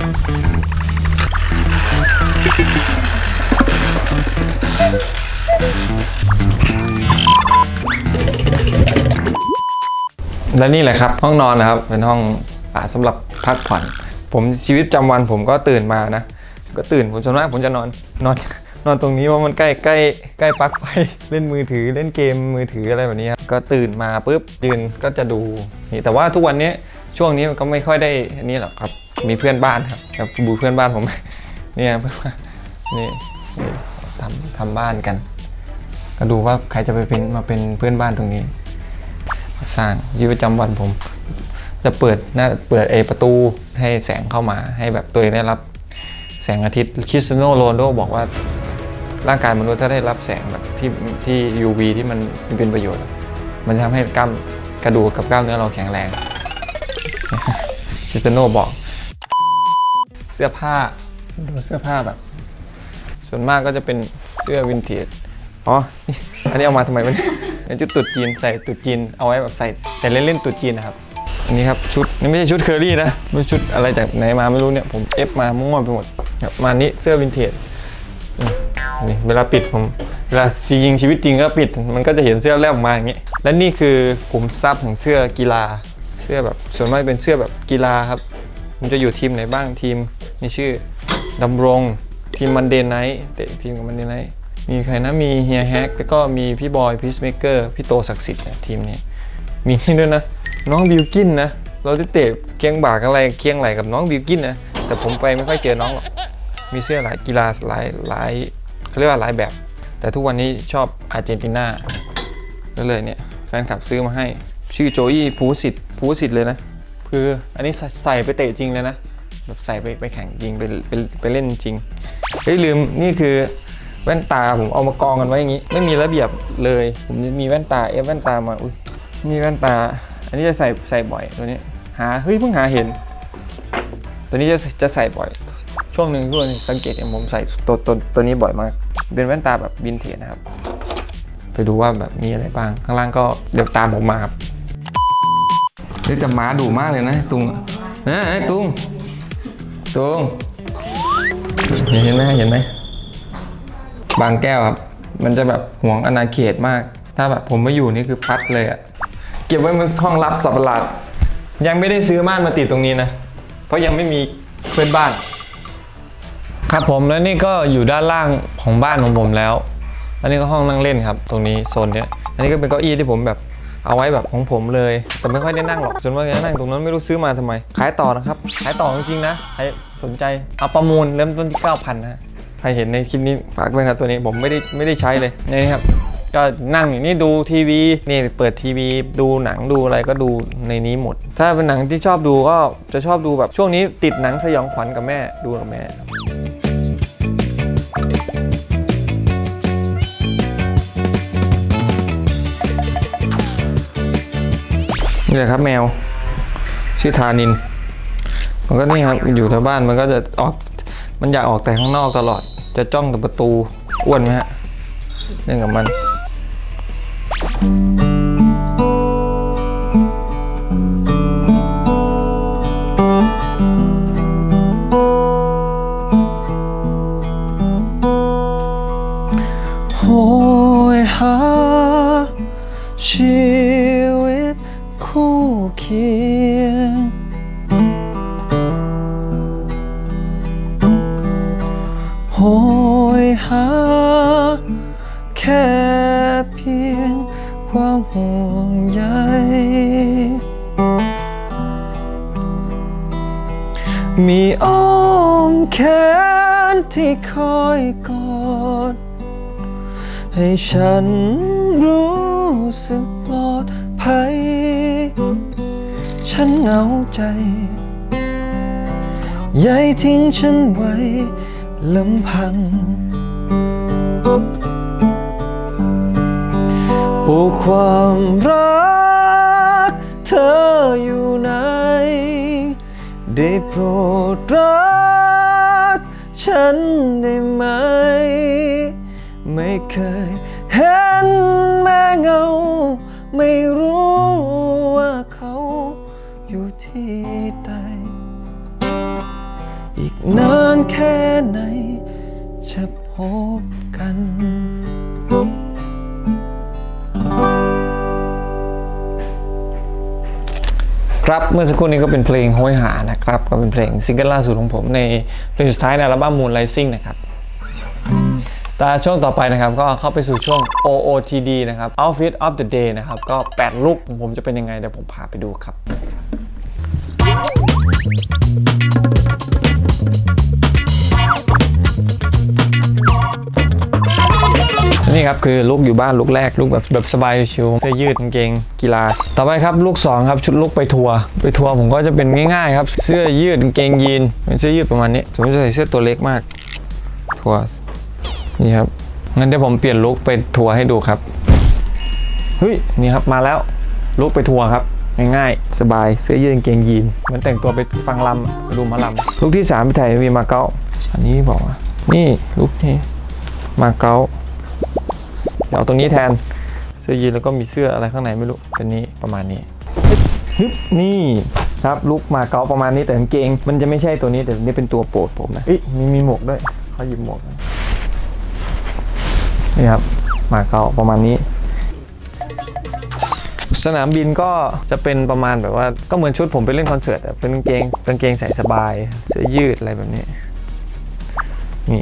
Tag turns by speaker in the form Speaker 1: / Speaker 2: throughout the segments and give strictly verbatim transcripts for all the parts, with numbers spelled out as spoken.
Speaker 1: และนี่แหละครับห้องนอนนะครับเป็นห้องสำหรับพักผ่อนผมชีวิตประจำวันผมก็ตื่นมานะก็ตื่นผมส่วนมากผมจะนอนนอนนอนตรงนี้ว่ามันใกล้ใกล้ใกล้ปลั๊กไฟเล่นมือถือเล่นเกมมือถืออะไรแบบนี้ครับก็ตื่นมาปุ๊บยืนก็จะดูนี่แต่ว่าทุกวันนี้ช่วงนี้มันก็ไม่ค่อยได้อันนี้หรอกครับมีเพื่อนบ้านครับครับดูเพื่อนบ้านผมเนี่ยเพื่อนบ้านนี่นี่ทำทำบ้านกันก็ดูว่าใครจะไปเป็นมาเป็นเพื่อนบ้านตรงนี้สร้างชีวิตประจำวันผมจะเปิดหน้าเปิดเอประตูให้แสงเข้ามาให้แบบตัวเองได้รับแสงอาทิตย์คริสเตียโนโรนัลโดบอกว่าร่างกายมนุษย์ถ้าได้รับแสงแบบที่ที่ ยู วี ที่มันเป็นประโยชน์มันจะทำให้กล้ามกระดูกกับกล้ามเนื้อเราแข็งแรงคริสเตียโนบอกเสื้อผ้าดูเสื้อผ้าแบบส่วนมากก็จะเป็นเสื้อวินเทจอ๋ออันนี้เอามาทำไมวะเนี่ยในชุดตุ๊ดจีนใส่ตุ๊ดจีนเอาไว้แบบใส่แต่เล่นเล่นตุ๊ดจีนนะครับอันนี้ครับชุดนี่ไม่ใช่ชุดเคอรี่นะไม่ชุดอะไรจากไหนมาไม่รู้เนี่ยผมเอฟมามั่วไปหมดแบบมานี้เสื้อวินเทจนี่เวลาปิดผมเวลาจริงชีวิตจริงก็ปิดมันก็จะเห็นเสื้อแลบมาอย่างนี้และนี่คือขุมทรัพย์ของเสื้อกีฬาเสื้อแบบส่วนมากเป็นเสื้อแบบกีฬาครับมันจะอยู่ทีมไหนบ้างทีมนี่ชื่อดำรงทีมมันเดย์ไนท์เตะทีมกับมันเดย์ไนท์มีใครนะมีเฮียแฮกแล้วก็มีพี่บอยพีซเมเกอร์พี่โตศักดิ์สิทธิ์ทีมนี้มีนี่ด้วยนะน้องบิวกินนะเราได้เตะเคียงบ่าอะไรเคียงไหลกับน้องบิวกินนะแต่ผมไปไม่ค่อยเจอน้องหรอกมีเสื้อหลายกีฬาหลายหลายเขาเรียกว่าหลายแบบแต่ทุกวันนี้ชอบอาร์เจนตินาก็เลยเนี่ยแฟนคลับซื้อมาให้ชื่อโจอี้ภูสิทธิ์ภูสิทธิ์เลยนะคืออันนี้ใส่ไปเตะจริงเลยนะแบบใส่ไปไปแข่งจริงไปไปไปเล่นจริงเฮ้ยลืมนี่คือแว่นตาผมเอามากองกันไว้อย่างนี้ไม่มีระเบียบเลยผมมีแว่นตาเอฟแว่นตามาอุ้ยนี่แว่นตาอันนี้จะใส่ใส่บ่อยตัวนี้หาเฮ้ยเพิ่งหาเห็นตัวนี้จะจะใส่บ่อยช่วงหนึ่งทุกคนสังเกตเห็นผมใส่ตัวตัวตัวนี้บ่อยมากเป็นแว่นตาแบบวินเทจนะครับไปดูว่าแบบมีอะไรบ้างข้างล่างก็เดี๋ยวตามผมมาครับนี่จะม้าดุมากเลยนะตุงนะไอ้ตุงตุงเห็นไหมเห็นไหมบางแก้วครับมันจะแบบห่วงอาณาเขตมากถ้าแบบผมไม่อยู่นี่คือพัดเลยอะเก็บไว้มันห้องลับสับประหลาดยังไม่ได้ซื้อม่านมาติดตรงนี้นะเพราะยังไม่มีเพื่อนบ้านครับผมแล้วนี่ก็อยู่ด้านล่างของบ้านของผมแล้วอันนี้ก็ห้องนั่งเล่นครับตรงนี้โซนเนี้ยอันนี้ก็เป็นเก้าอี้ที่ผมแบบเอาไว้แบบของผมเลยแต่ไม่ค่อยได้นั่งหรอกส่วนมากจะนั่งตรงนั้นไม่รู้ซื้อมาทำไมขายต่อนะครับขายต่อจริงๆนะใครสนใจเอาประมูลเริ่มต้นที่ เก้าพัน นะใครเห็นในคลิปนี้ฝากด้วยครับตัวนี้ผมไม่ได้ไม่ได้ใช้เลยนี่ครับก็นั่งอย่างนี้ดูทีวีนี่เปิดทีวีดูหนังดูอะไรก็ดูในนี้หมดถ้าเป็นหนังที่ชอบดูก็จะชอบดูแบบช่วงนี้ติดหนังสยองขวัญกับแม่ดูกับแม่นี่แหละครับแมวชื่อธานินมันก็นี่ครับอยู่แถวบ้านมันก็จะออกมันอยากออกแต่ข้างนอกตลอดจะจ้องแต่ประตูอ้วนไหมฮะเล่นกับมันโหยหาชีวิตคู่เคียงโหยหาแค่เพียงความห่วงใยมีอ้อมแขนที่คอยกอดให้ฉันรู้สึกปลอดภัยฉันเหงาใจอย่าทิ้งฉันไว้ลำพังโอ้ความรักเธออยู่ไหนได้โปรดรักฉันได้ไหมไม่เคยเห็นแม่เงาไม่รู้ว่าเขาอยู่ที่ใดอีกนานแค่ไหนจะพบกันครับเมื่อสักครู่นี้ก็เป็นเพลงโหยหานะครับก็เป็นเพลงซิงเกิลล่าสุดของผมในเพลงสุดท้ายในอัลบั้ม Moonrising นะครับแต่ช่วงต่อไปนะครับก็เข้าไปสู่ช่วง โอ โอ ที ดี นะครับ Outfit of the Day นะครับก็แปดลุคของผมจะเป็นยังไงเดี๋ยวผมพาไปดูครับนี่ครับคือลุคอยู่บ้านลุคแรกลุคแบบแบบสบายชิวเสื้อยืดกางเกงกีฬาต่อไปครับลุคสองครับชุดลุคไปทัวร์ไปทัวร์ผมก็จะเป็นง่ายๆครับเสื้อยืดกางเกงยีนเป็นเสื้อยืดประมาณนี้ผมจะใส่เสื้อตัวเล็กมากทัวร์นี่ครับงั้นเดี๋ยวผมเปลี่ยนลุคไปทัวร์ให้ดูครับเฮ้ยนี่ครับมาแล้วลุคไปทัวร์ครับง่ายๆสบายเสื้อยืดกางเกงยีนเหมือนแต่งตัวไปฟังลำไปดูมาลำลุคที่สามพี่ไทยมีมาเก๊าอันนี้บอกว่านี่ลุคนี้มาเก๊าเดี๋ยวเอาตรงนี้แทนเสื้อยีนแล้วก็มีเสื้ออะไรข้างในไม่รู้เป็นนี้ประมาณนี้ฮึบนี่ครับลุคมาเก๊าประมาณนี้แต่กางเกงมันจะไม่ใช่ตัวนี้แต่นี่เป็นตัวโปรดผมนะเอ้ยมีมีหมวกด้วยเขาหยิบหมวกนี่ครับมาเก๊าประมาณนี้สนามบินก็จะเป็นประมาณแบบว่าก็เหมือนชุดผมไปเล่นคอนเสิร์ตเป็นกางเกงกางเกงใส่สบายเสื้อยืดอะไรแบบนี้นี่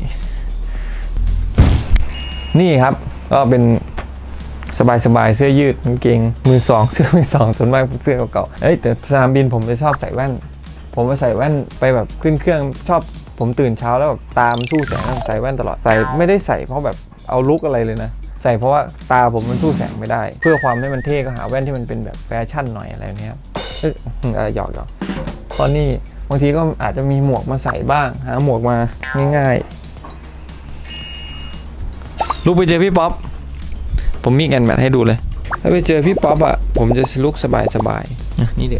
Speaker 1: นี่ครับก็เป็นสบายๆเสื้อยืดกางเกงมือสองเสื้อมือสองส่วนมากเสื้อเก่าๆเอ้ยแต่สนามบินผมจะชอบใส่แว่นผมไปใส่แว่นไปแบบขึ้นเครื่องชอบผมตื่นเช้าแล้วแบบตามสู้แสงใส่แว่นตลอดใส่ไม่ได้ใส่เพราะแบบเอาลุกอะไรเลยนะใส่เพราะว่าตาผมมันสู้แสงไม่ได้เพื่อความให้มันเท่ก็หาแว่นที่มันเป็นแบบแฟชั่นหน่อยอะไรนี้ครับเอ้ยอะไรหยอกหยอกตอนนี้บางทีก็อาจจะมีหมวกมาใส่บ้างหาหมวกมาง่ายๆลุกไปเจอพี่ป๊อปผมมีแอนแมทให้ดูเลยถ้าไปเจอพี่ป๊อปอ่ะผมจะลุกสบายๆนี่เดี๋ยว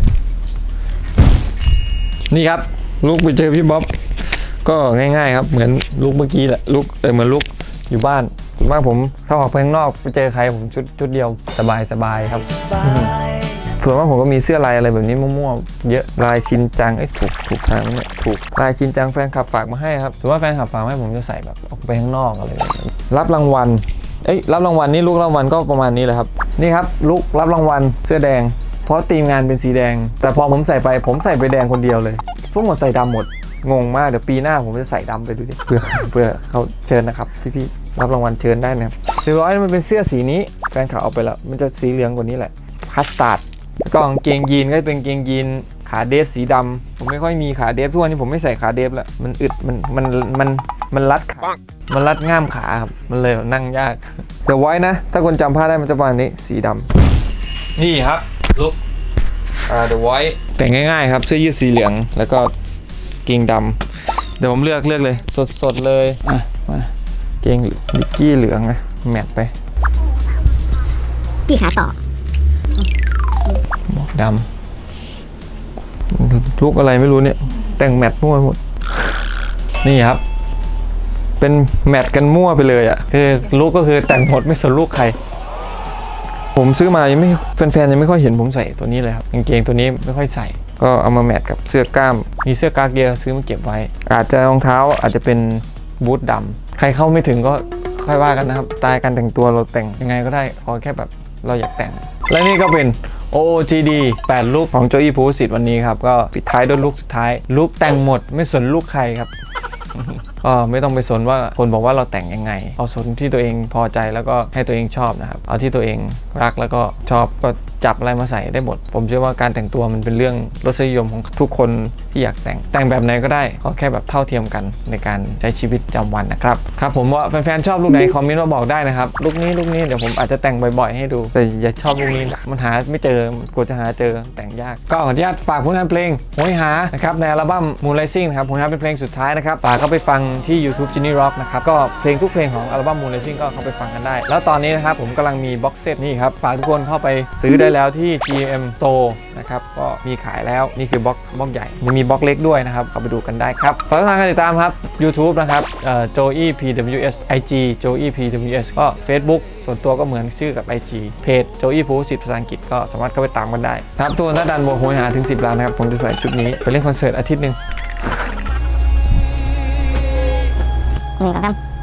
Speaker 1: นี่ครับลุกไปเจอพี่ป๊อปก็ง่ายๆครับเหมือนลุกเมื่อกี้แหละลุกแต่เหมือนลุกอยู่บ้านส่วนมากผมถ้าออกไปข้างนอกไปเจอใครผมชุดชุดเดียวสบายๆครับส่วนมากผมก็มีเสื้อลายอะไรแบบนี้มั่วๆเยอะลายชินจังไอ้ถูกถูกทางเนี่ยถูกลายชินจังแฟนคลับฝากมาให้ครับถือว่าแฟนคลับฝากให้ผมจะใส่แบบออกไปข้างนอกอะไรแบบนี้รับรางวัลเอ้ยรับรางวัลนี่ลูกรางวัลก็ประมาณนี้เลยครับนี่ครับลูกรับรางวัลเสื้อแดงเพราะทีมงานเป็นสีแดงแต่พอผมใส่ไปผมใส่ไปแดงคนเดียวเลยทุกคนใส่ดำหมดงงมากเดี๋ยวปีหน้าผมจะใส่ดำไปดูดิเพื่อเพื่อเขาเชิญนะครับพี่ๆรับรางวัลเชิญได้นะครับสี่ร้อยมันเป็นเสื้อสีนี้แฟนเขาเอาไปแล้วมันจะสีเหลืองกว่านี้แหละคัสตาร์ดก็กางเกงยีนก็เป็นกางเกงยีนขาเดฟสีดำผมไม่ค่อยมีขาเดฟทุกวันนี้ผมไม่ใส่ขาเดฟแล้วมันอึดมันมันมันมันรัดขามันรัดง่ามขาครับมันเลยนั่งยากแต่ไว้นะถ้าคนจำภาพได้มันจะประมาณนี้สีดำนี่ครับลุคอ่าเดอะไวท์แต่งง่ายๆครับเสื้อยืดสีเหลืองแล้วก็เกงดำเดี๋ยวผมเลือกเลือกเลยสดๆเลยอ่ะมาเกงดิกกี้เหลืองนะแมทไป
Speaker 2: กี่ขาต่อ
Speaker 1: หมวกดำลุกอะไรไม่รู้เนี่ยแต่งแมทมั่วหมดนี่ครับเป็นแมทกันมั่วไปเลยอ่ะคือลุกก็คือแต่งหมดไม่สนลูกใครผมซื้อมายังไม่แฟนๆยังไม่ค่อยเห็นผมใส่ตัวนี้เลยครับกางเกงตัวนี้ไม่ค่อยใส่ก็เอามาแมทกับเสื้อกล้ามมีเสื้อกาเกียซื้อมาเก็บไว้อาจจะรองเท้าอาจจะเป็นบูทดำใครเข้าไม่ถึงก็ค่อยว่ากันนะครับตายการแต่งตัวเราแต่งยังไงก็ได้ขอแค่แบบเราอยากแต่งและนี่ก็เป็น โอ โอ ที ดี แปดลุคของโจอี้ภูสิทธิ์วันนี้ครับก็ปิดท้ายด้วยลุคสุดท้ายลุคแต่งหมดไม่สนลุคใครครับก็ไม่ต้องไปสนว่าคนบอกว่าเราแต่งยังไงเอาสนที่ตัวเองพอใจแล้วก็ให้ตัวเองชอบนะครับเอาที่ตัวเองรักแล้วก็ชอบก็จับอะไรมาใส่ได้หมดผมเชื่อว่าการแต่งตัวมันเป็นเรื่องรสนิยมของทุกคนที่อยากแต่งแต่งแบบไหนก็ได้ขอแค่แบบเท่าเทียมกันในการใช้ชีวิตประจำวันนะครับครับผมว่าแฟนๆชอบลุคไหนคอมเมนต์มาบอกได้นะครับลุคนี้ลุคนี้เดี๋ยวผมอาจจะแต่งบ่อยๆให้ดูแต่อย่าชอบลุคนี้มันหาไม่เจอกว่าจะหาเจอแต่งยากก็ขออนุญาตฝากผลงานเพลงโหยหานะครับในอัลบั้ม Moonrising นะครับผลงานเป็นเพลงสุดท้ายนะครับฝากเข้าไปฟังที่ YouTube Genie Rock นะครับก็เพลงทุกเพลงของอัลบั้ม Moonrising ก็เข้าไปฟังกันได้แล้วตอนนี้นะครับผมกำลังมีบ็อกเซตนี่ครับฝากทุกคนเข้าไปซื้อได้แล้วที่ จี เอ็ม Store นะครับก็มีขายแล้วนี่คือบ็อกบ็อกใหญ่ยังมีบ็อกเล็กด้วยนะครับเข้าไปดูกันได้ครับฝากทางการติดตามครับ YouTube นะครับเอ่อ โจอี้ พี ดับเบิลยู เอส ไอ จี โจอี้ พี ดับเบิลยู เอส ก็ Facebook ส่วนตัวก็เหมือนชื่อกับ ไอ จี เพจโจอี้ภูสิทธิ์ภาษาอังกฤษก็สามารถเข้าไปตามกันได้ครับตัวถ้าดันบวกโหยหาถึงสิบล้านนะครับผมจะใส่ชุดนี้ไปเล่นคอนเสิร์ตอาทิตย์นึง
Speaker 2: หนึ่งสองสาม